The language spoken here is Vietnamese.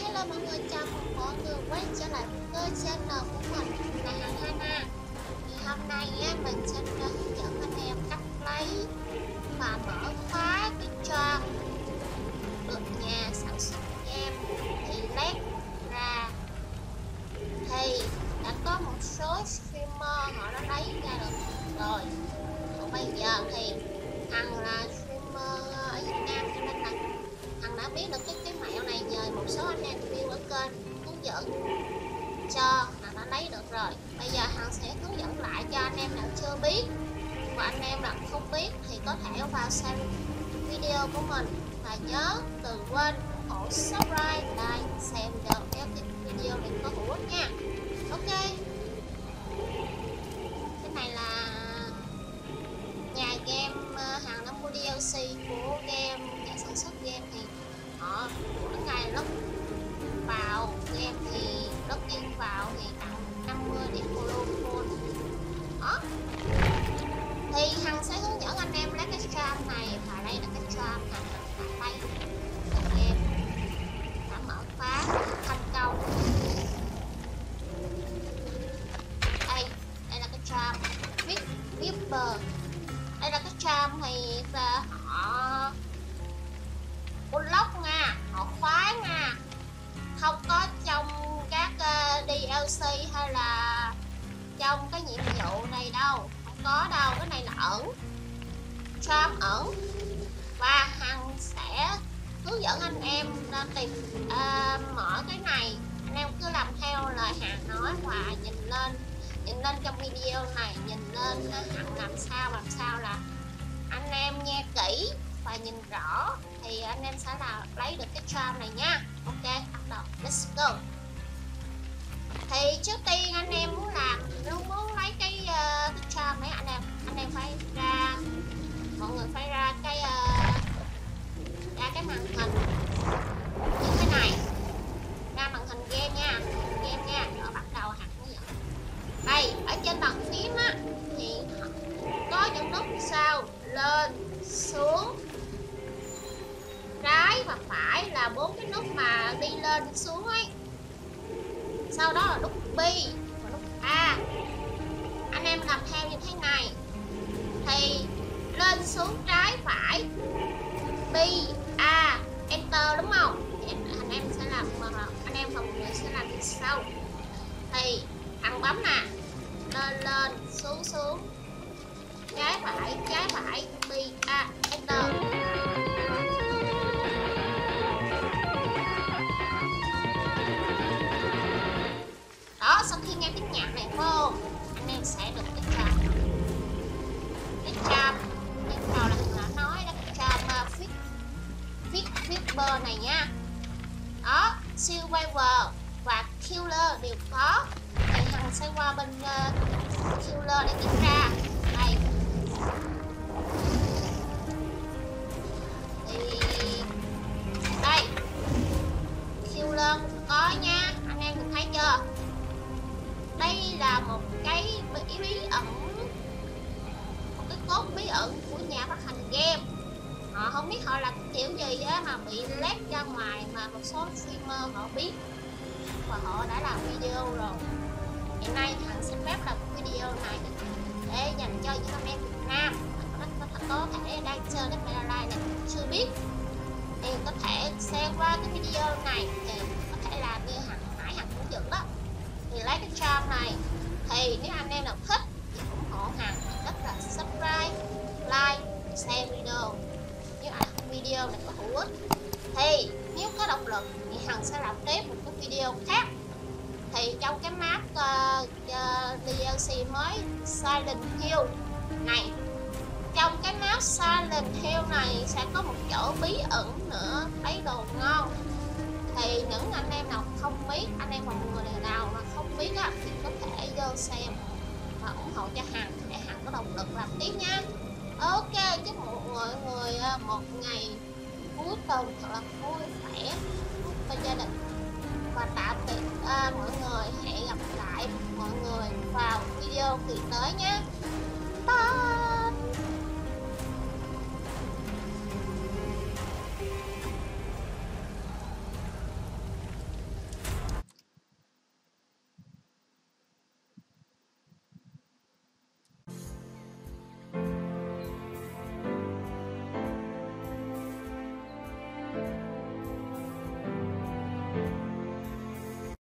Hello mọi người, chào mừng mọi người quay trở lại với channel của mình là Hana. Thì hôm nay mình sẽ hướng dẫn anh em cách lấy và mở khóa cái tròn được nhà sản xuất game thì led ra. Thì đã có một số streamer họ đã lấy ra được rồi. Còn bây giờ thì Hằng là streamer ở Việt Nam cho nên là Hằng đã biết được cái mẹo này nhờ một số anh em review ở kênh hướng dẫn cho Hằng đã lấy được rồi. Bây giờ Hằng sẽ hướng dẫn lại cho anh em nào chưa biết, và anh em nào không biết thì có thể vào xem video của mình, và nhớ đừng quên ủng hộ subscribe, like, xem được cái video này có hữu ích nha. Ok, cái này là nhà game Hằng đã mua DLC của game, nhà sản xuất game thì họ mỗi ngày lúc vào game thì login vào thì tặng 50 điểm Polygon đó. Thì Hằng sẽ hướng dẫn anh em lấy cái charm này, và đây là cái charm Hằng phải lấy game đã mở khóa thành công. Đây là cái charm Viper. Đây là cái charm thì họ block nha, họ khóa nha, không có trong các DLC hay là trong cái nhiệm vụ này đâu, không có đâu, cái này là ẩn, charm ẩn. Và Hằng sẽ hướng dẫn anh em tìm mở cái này. Anh em cứ làm theo lời Hằng nói và nhìn lên trong video này, nhìn lên Hằng làm sao là anh em nghe kỹ và nhìn rõ thì anh em sẽ là lấy được cái charm này nha. Ok, bắt đầu, let's go. Thì trước tiên anh em muốn muốn lấy cái charm này, anh em phải ra, mọi người phải ra cái màn hình như thế này, ra màn hình game nha, rồi bắt đầu Hằng hướng dẫn. Đây ở trên bàn phím á thì có những nút sau lên, xuống, trái và phải là 4 cái nút mà đi lên đi xuống ấy. Sau đó là nút B và nút A. Anh em làm theo như thế này thì lên xuống trái phải B A enter, đúng không? Thì anh em sẽ làm, anh em và mọi người sẽ làm như sau. Thì Hằng bấm nè, lên xuống trái phải B A enter. Đó, sau khi nghe tiếng nhạc này vô, anh em sẽ được cái charm. Cái charm tiếp theo là Hằng đã nói đó, cái charm Viper này nha. Đó, Survivor và Killer đều có. Thì Hằng sẽ qua bên Killer để kiểm tra. Đây. Thì đây, Killer có nha, anh em nhìn thấy chưa? Đây là một cái bí ẩn, một cái cốt bí ẩn của nhà phát hành game. Họ không biết họ làm kiểu gì á mà bị led ra ngoài, mà một số streamer họ biết và họ đã làm video rồi. Hiện nay Hằng xin phép làm video này để dành cho những anh em Việt Nam có thể đang chơi cái Meta Live này chưa biết, thì có thể xem qua cái video này thì có thể làm như Hằng hướng dẫn đó. Thì lấy cái charm này, thì nếu anh em nào thích thì ủng hộ Hằng rất là subscribe, like, share video nếu video này có hữu ích. Thì nếu có động lực thì Hằng sẽ làm tiếp một cái video khác. Thì trong cái map DLC mới Silent Hill này, trong cái map Silent Hill này sẽ có một chỗ bí ẩn nữa, lấy đồ ngon. Thì những anh em nào không biết, anh em và mọi người nào mà không biết á, thì có thể vô xem và ủng hộ cho Hằng để Hằng có động lực làm tiếp nha. Ok, chúc mọi người một ngày cuối tuần thật là vui vẻ với gia đình, và tạm biệt mọi người. Hẹn gặp lại mọi người vào video kỳ tới nhé. Bye.